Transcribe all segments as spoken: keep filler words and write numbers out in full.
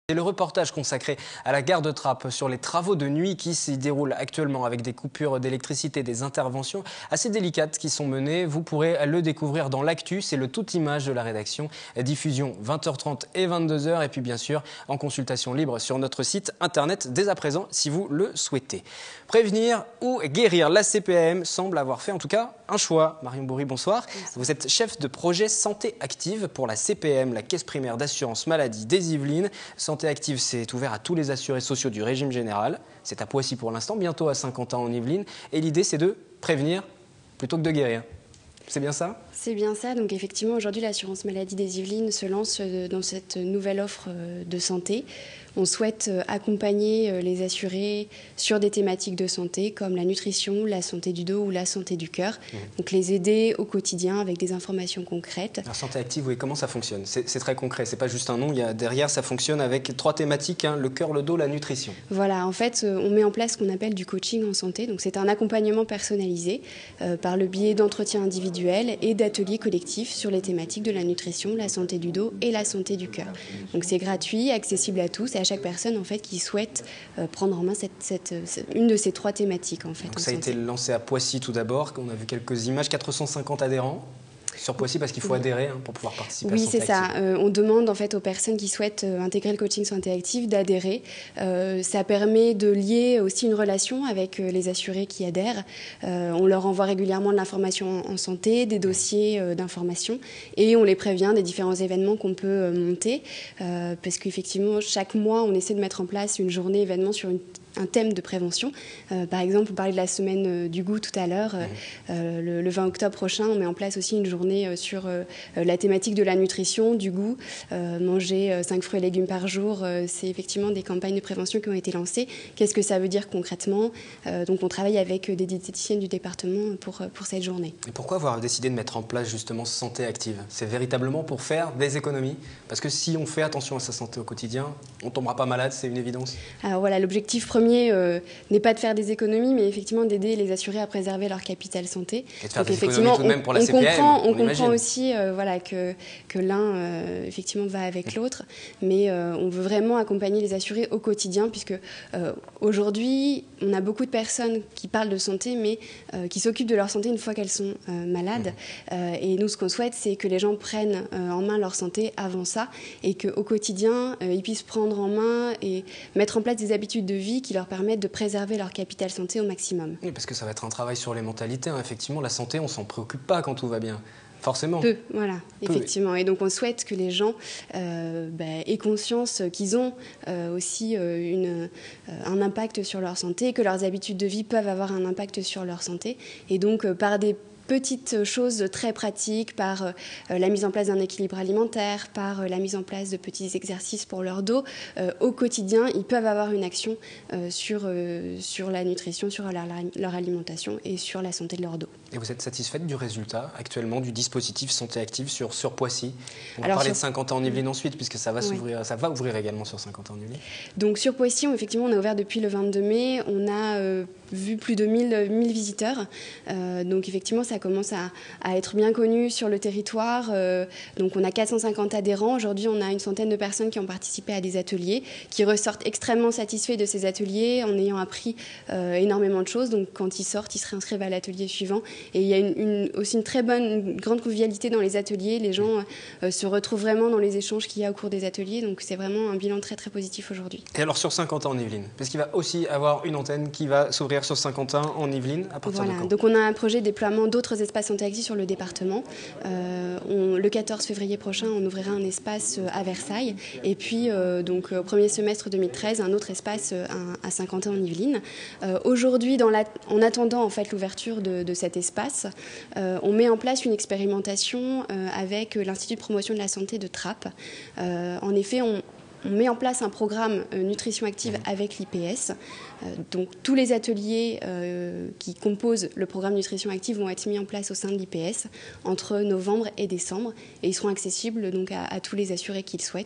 C'est le reportage consacré à la gare de Trappes sur les travaux de nuit qui s'y déroulent actuellement avec des coupures d'électricité, des interventions assez délicates qui sont menées. Vous pourrez le découvrir dans l'actu, c'est le tout image de la rédaction. Diffusion vingt heures trente et vingt-deux heures et puis bien sûr en consultation libre sur notre site internet dès à présent si vous le souhaitez. Prévenir ou guérir, la C P A M semble avoir fait en tout cas un choix. Marion Bourri, bonsoir. bonsoir. Vous êtes chef de projet Santé Active pour la C P A M, la Caisse primaire d'assurance maladie des Yvelines. Santé Active, c'est ouvert à tous les assurés sociaux du régime général. C'est à Poissy pour l'instant, bientôt à Saint-Quentin en Yvelines. Et l'idée, c'est de prévenir plutôt que de guérir. C'est bien ça ? C'est bien ça. Donc effectivement, aujourd'hui, l'assurance maladie des Yvelines se lance dans cette nouvelle offre de santé. On souhaite accompagner les assurés sur des thématiques de santé comme la nutrition, la santé du dos ou la santé du cœur. Mmh. Donc les aider au quotidien avec des informations concrètes. Alors Santé Active, oui, comment ça fonctionne ? C'est très concret, c'est pas juste un nom, il y a, derrière ça fonctionne avec trois thématiques, hein, le cœur, le dos, la nutrition. Voilà, en fait, on met en place ce qu'on appelle du coaching en santé. Donc c'est un accompagnement personnalisé euh, par le biais d'entretiens individuels et d'ateliers collectifs sur les thématiques de la nutrition, la santé du dos et la santé du cœur. Donc c'est gratuit, accessible à tous et à chaque personne en fait qui souhaite euh, prendre en main cette, cette, cette, une de ces trois thématiques en fait. Donc en ça a santé. été lancé à Poissy tout d'abord, on a vu quelques images, quatre cent cinquante adhérents. Sur Poissy parce qu'il faut oui. adhérer hein, pour pouvoir participer oui, à Santé Active. Oui, c'est ça. Euh, on demande en fait aux personnes qui souhaitent euh, intégrer le coaching Santé Active d'adhérer. Euh, ça permet de lier aussi une relation avec euh, les assurés qui adhèrent. Euh, on leur envoie régulièrement de l'information en santé, des dossiers euh, d'information et on les prévient des différents événements qu'on peut euh, monter euh, parce qu'effectivement, chaque mois, on essaie de mettre en place une journée événement sur une un thème de prévention. Euh, par exemple, on parlait de la semaine euh, du goût tout à l'heure. Euh, euh, le, le vingt octobre prochain, on met en place aussi une journée euh, sur euh, la thématique de la nutrition, du goût. Euh, manger euh, cinq fruits et légumes par jour, euh, c'est effectivement des campagnes de prévention qui ont été lancées. Qu'est-ce que ça veut dire concrètement ? euh, Donc, on travaille avec des diététiciennes du département pour, pour cette journée. Et pourquoi avoir décidé de mettre en place justement Santé Active ? C'est véritablement pour faire des économies ? Parce que si on fait attention à sa santé au quotidien, on ne tombera pas malade, c'est une évidence. Alors voilà, l'objectif premier Euh, n'est pas de faire des économies, mais effectivement d'aider les assurés à préserver leur capital santé. Et de faire Donc, des effectivement, économies tout de même pour la on, C P A M, comprend, on, on comprend aussi euh, voilà, que, que l'un euh, effectivement va avec l'autre, mais euh, on veut vraiment accompagner les assurés au quotidien, puisque euh, aujourd'hui, on a beaucoup de personnes qui parlent de santé, mais euh, qui s'occupent de leur santé une fois qu'elles sont euh, malades. Mmh. Euh, et nous, ce qu'on souhaite, c'est que les gens prennent euh, en main leur santé avant ça, et qu'au quotidien, euh, ils puissent prendre en main et mettre en place des habitudes de vie qui leur permettent de préserver leur capital santé au maximum. Oui, parce que ça va être un travail sur les mentalités. Hein. Effectivement, la santé, on ne s'en préoccupe pas quand tout va bien. Forcément. Peu, voilà, Peu, effectivement. oui. Et donc on souhaite que les gens euh, bah, aient conscience qu'ils ont euh, aussi euh, une, euh, un impact sur leur santé, que leurs habitudes de vie peuvent avoir un impact sur leur santé. Et donc euh, par des petites choses très pratiques, par euh, la mise en place d'un équilibre alimentaire, par euh, la mise en place de petits exercices pour leur dos. Euh, au quotidien, ils peuvent avoir une action euh, sur, euh, sur la nutrition, sur leur, leur alimentation et sur la santé de leur dos. Et vous êtes satisfaite du résultat actuellement du dispositif Santé Active sur, sur Poissy ? On va Alors, parler sur... de Saint-Quentin en Yvelines ensuite, puisque ça va, oui. s'ouvrir, ça va ouvrir également sur Saint-Quentin en Yvelines. Donc sur Poissy, on, effectivement, on a ouvert depuis le vingt-deux mai. On a euh, vu plus de mille, mille visiteurs. Euh, donc effectivement, ça commence à, à être bien connu sur le territoire. Euh, donc on a quatre cent cinquante adhérents. Aujourd'hui, on a une centaine de personnes qui ont participé à des ateliers, qui ressortent extrêmement satisfaits de ces ateliers en ayant appris euh, énormément de choses. Donc quand ils sortent, ils se réinscrivent à l'atelier suivant. Et il y a une, une, aussi une très bonne, une grande convivialité dans les ateliers. Les gens euh, se retrouvent vraiment dans les échanges qu'il y a au cours des ateliers. Donc c'est vraiment un bilan très très positif aujourd'hui. Et alors sur Saint-Quentin en Yvelines, parce qu'il va aussi avoir une antenne qui va s'ouvrir sur Saint-Quentin en Yvelines à partir voilà. de quand ? Donc on a un projet de déploiement d'autres espaces Santé Active sur le département. Euh, on, le quatorze février prochain, on ouvrira un espace à Versailles. Et puis, euh, donc, au premier semestre deux mille treize, un autre espace à, à Saint-Quentin en Yvelines. Euh, Aujourd'hui, dans la, en attendant en fait, l'ouverture de, de cet espace, euh, on met en place une expérimentation euh, avec l'Institut de promotion de la santé de Trappes. Euh, en effet, on On met en place un programme euh, nutrition active avec l'I P S. Euh, donc tous les ateliers euh, qui composent le programme nutrition active vont être mis en place au sein de l'I P S entre novembre et décembre et ils seront accessibles donc à, à tous les assurés qui le souhaitent.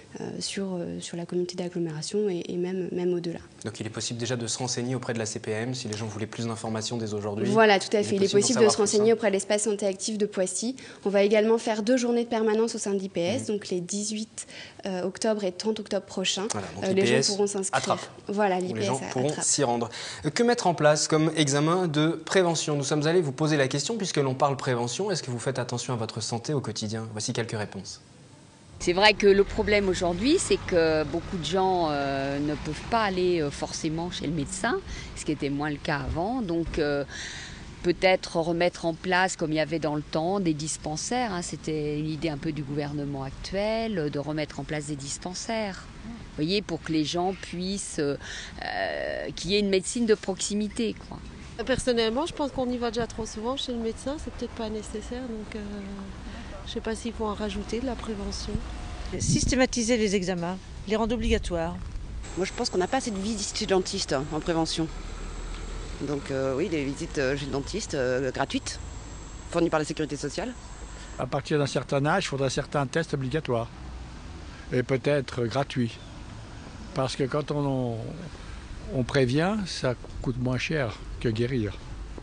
sur, sur la communauté d'agglomération et, et même, même au-delà. Donc il est possible déjà de se renseigner auprès de la C P M si les gens voulaient plus d'informations dès aujourd'hui. Voilà, tout à fait. Il est possible de se renseigner auprès de l'espace santé active de Poissy. On va également faire deux journées de permanence au sein de l'I P S, mmh. donc les dix-huit octobre et trente octobre prochains. Voilà, donc euh, les gens pourront s'inscrire. Attrape. Voilà, l'I P S les gens pourront attrape. s'y rendre. Que mettre en place comme examen de prévention? Nous sommes allés vous poser la question puisque l'on parle prévention. Est-ce que vous faites attention à votre santé au quotidien? Voici quelques réponses. C'est vrai que le problème aujourd'hui, c'est que beaucoup de gens euh, ne peuvent pas aller euh, forcément chez le médecin, ce qui était moins le cas avant. Donc euh, peut-être remettre en place, comme il y avait dans le temps, des dispensaires. Hein, c'était une idée un peu du gouvernement actuel, de remettre en place des dispensaires. Vous voyez, pour que les gens puissent, euh, euh, qu'il y ait une médecine de proximité, quoi. Personnellement, je pense qu'on y va déjà trop souvent chez le médecin, c'est peut-être pas nécessaire, donc euh, je ne sais pas s'il faut en rajouter de la prévention. Systématiser les examens, les rendre obligatoires. Moi je pense qu'on n'a pas assez de visites chez le dentiste hein, en prévention. Donc euh, oui, des visites chez le dentiste euh, gratuites, fournies par la sécurité sociale. À partir d'un certain âge, il faudra certains tests obligatoires. Et peut-être gratuits. Parce que quand on... on prévient, ça coûte moins cher que guérir.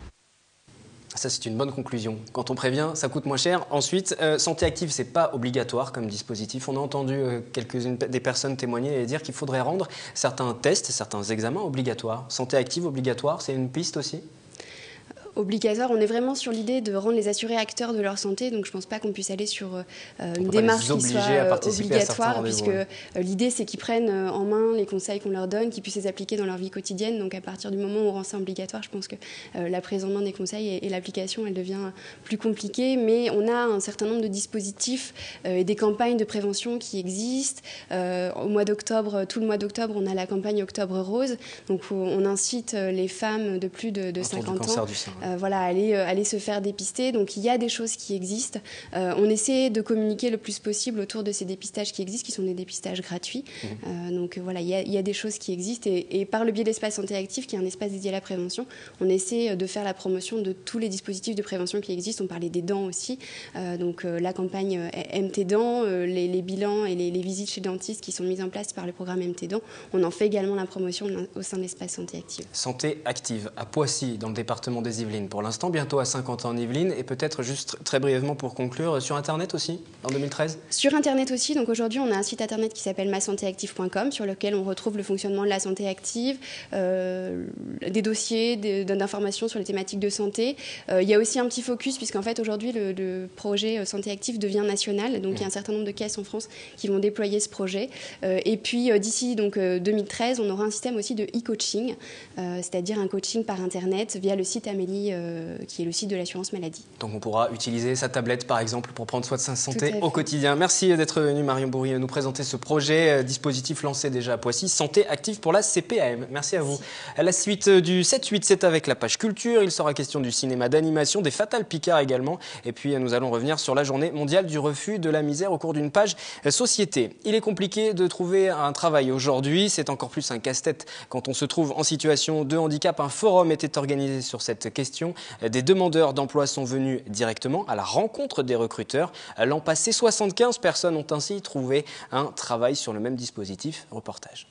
Ça, c'est une bonne conclusion. Quand on prévient, ça coûte moins cher. Ensuite, euh, santé active, ce n'est pas obligatoire comme dispositif. On a entendu euh, quelques-unes des personnes témoigner et dire qu'il faudrait rendre certains tests, certains examens obligatoires. Santé active obligatoire, c'est une piste aussi ? Obligatoire, on est vraiment sur l'idée de rendre les assurés acteurs de leur santé, donc je ne pense pas qu'on puisse aller sur euh, une démarche qui soit euh, obligatoire, puisque euh, l'idée c'est qu'ils prennent euh, en main les conseils qu'on leur donne, qu'ils puissent les appliquer dans leur vie quotidienne. Donc à partir du moment où on rend ça obligatoire, je pense que euh, la prise en main des conseils et, et l'application, elle devient plus compliquée, mais on a un certain nombre de dispositifs euh, et des campagnes de prévention qui existent. Euh, au mois d'octobre, tout le mois d'octobre, on a la campagne Octobre Rose, donc on incite les femmes de plus de, de cinquante ans Euh, voilà, aller, euh, aller se faire dépister. Donc il y a des choses qui existent. Euh, on essaie de communiquer le plus possible autour de ces dépistages qui existent, qui sont des dépistages gratuits. Mmh. Euh, donc voilà, il y, a, il y a des choses qui existent. Et, et par le biais de l'espace santé active, qui est un espace dédié à la prévention, on essaie de faire la promotion de tous les dispositifs de prévention qui existent. On parlait des dents aussi. Euh, donc euh, la campagne M T Dents, euh, les, les bilans et les, les visites chez le dentiste qui sont mises en place par le programme M T Dents. On en fait également la promotion au sein de l'espace santé active. Santé active à Poissy, dans le département des Yvelines. Pour l'instant, bientôt à cinquante ans en Yvelines. Et peut-être juste très brièvement pour conclure, sur Internet aussi, en deux mille treize? Sur Internet aussi. Donc aujourd'hui, on a un site Internet qui s'appelle ma santé active point com sur lequel on retrouve le fonctionnement de la santé active, euh, des dossiers d'informations sur les thématiques de santé. Euh, il y a aussi un petit focus, puisqu'en fait, aujourd'hui, le, le projet Santé active devient national. Donc mmh. il y a un certain nombre de caisses en France qui vont déployer ce projet. Euh, et puis euh, d'ici donc, euh, deux mille treize, on aura un système aussi de e-coaching, euh, c'est-à-dire un coaching par Internet via le site Amélie, Euh, qui est le site de l'assurance maladie. Donc on pourra utiliser sa tablette par exemple pour prendre soin de sa santé au quotidien. Merci d'être venu Marion Bourri nous présenter ce projet, euh, dispositif lancé déjà à Poissy, Santé active pour la C P A M. Merci à vous. Merci. À la suite du sept huit, c'est avec la page culture. Il sera question du cinéma d'animation, des Fatales Picard également. Et puis nous allons revenir sur la journée mondiale du refus de la misère au cours d'une page euh, société. Il est compliqué de trouver un travail aujourd'hui. C'est encore plus un casse-tête quand on se trouve en situation de handicap. Un forum était organisé sur cette question. Des demandeurs d'emploi sont venus directement à la rencontre des recruteurs. L'an passé, soixante-quinze personnes ont ainsi trouvé un travail sur le même dispositif. Reportage.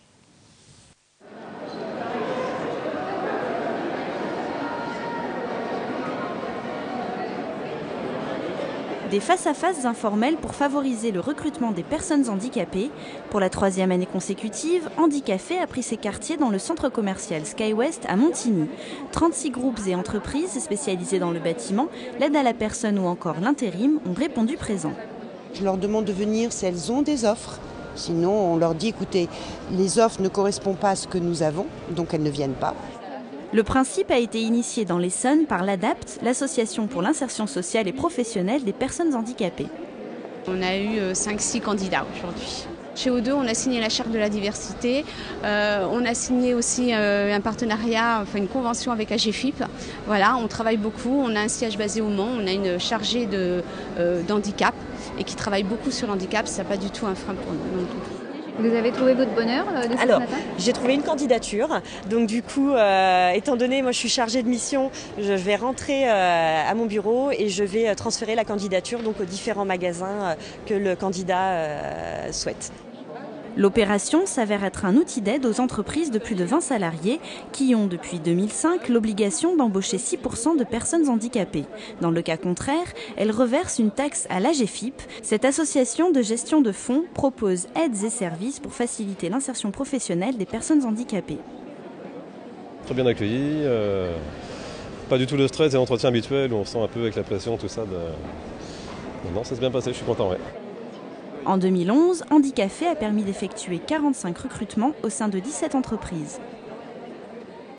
Des face-à-face informels pour favoriser le recrutement des personnes handicapées. Pour la troisième année consécutive, Handicafé a pris ses quartiers dans le centre commercial SkyWest à Montigny. trente-six groupes et entreprises spécialisées dans le bâtiment, l'aide à la personne ou encore l'intérim ont répondu présent. Je leur demande de venir si elles ont des offres. Sinon, on leur dit, écoutez, les offres ne correspondent pas à ce que nous avons, donc elles ne viennent pas. Le principe a été initié dans l'Essonne par l'ADAPT, l'association pour l'insertion sociale et professionnelle des personnes handicapées. On a eu cinq six candidats aujourd'hui. Chez O deux, on a signé la charte de la diversité. Euh, on a signé aussi euh, un partenariat, enfin une convention avec A G F I P. Voilà, on travaille beaucoup. On a un siège basé au Mans. On a une chargée de, euh, d'handicap et qui travaille beaucoup sur l'handicap. Ce n'est pas du tout un frein pour nous. Donc, vous avez trouvé votre bonheur euh, de ce Alors, matin ? J'ai trouvé une candidature. Donc du coup, euh, étant donné, moi je suis chargée de mission, je vais rentrer euh, à mon bureau et je vais transférer la candidature donc, aux différents magasins euh, que le candidat euh, souhaite. L'opération s'avère être un outil d'aide aux entreprises de plus de vingt salariés qui ont, depuis deux mille cinq, l'obligation d'embaucher six pour cent de personnes handicapées. Dans le cas contraire, elles reversent une taxe à l'A G F I P. Cette association de gestion de fonds propose aides et services pour faciliter l'insertion professionnelle des personnes handicapées. Très bien accueilli, euh, pas du tout le stress et l'entretien habituel où on sent un peu avec la pression, tout ça. De... Non, ça s'est bien passé, je suis content, ouais. En deux mille onze, Handicafé a permis d'effectuer quarante-cinq recrutements au sein de dix-sept entreprises.